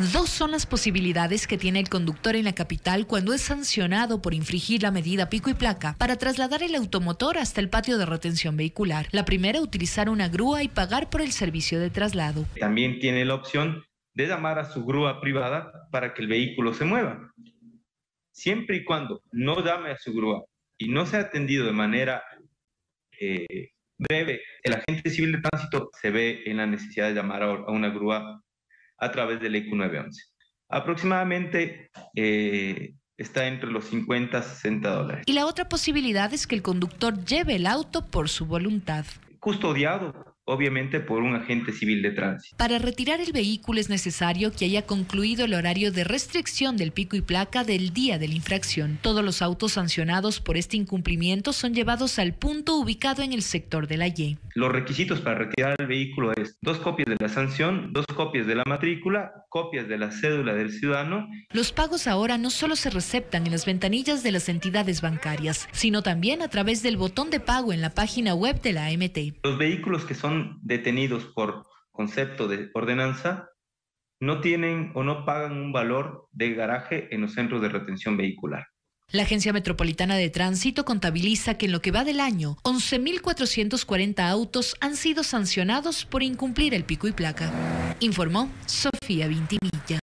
Dos son las posibilidades que tiene el conductor en la capital cuando es sancionado por infringir la medida pico y placa para trasladar el automotor hasta el patio de retención vehicular. La primera, utilizar una grúa y pagar por el servicio de traslado. También tiene la opción de llamar a su grúa privada para que el vehículo se mueva. Siempre y cuando no llame a su grúa y no sea atendido de manera breve, el agente civil de tránsito se ve en la necesidad de llamar a una grúa a través del EQ 911. Aproximadamente está entre los 50 a 60 dólares. Y la otra posibilidad es que el conductor lleve el auto por su voluntad. Custodiado, obviamente, por un agente civil de tránsito. Para retirar el vehículo es necesario que haya concluido el horario de restricción del pico y placa del día de la infracción. Todos los autos sancionados por este incumplimiento son llevados al punto ubicado en el sector de la Y. Los requisitos para retirar el vehículo es 2 copias de la sanción, 2 copias de la matrícula, copias de la cédula del ciudadano. Los pagos ahora no solo se receptan en las ventanillas de las entidades bancarias, sino también a través del botón de pago en la página web de la AMT. Los vehículos que son detenidos por concepto de ordenanza no tienen o no pagan un valor de garaje en los centros de retención vehicular. La Agencia Metropolitana de Tránsito contabiliza que en lo que va del año, 11.440 autos han sido sancionados por incumplir el pico y placa. Informó Sofía Vintimilla.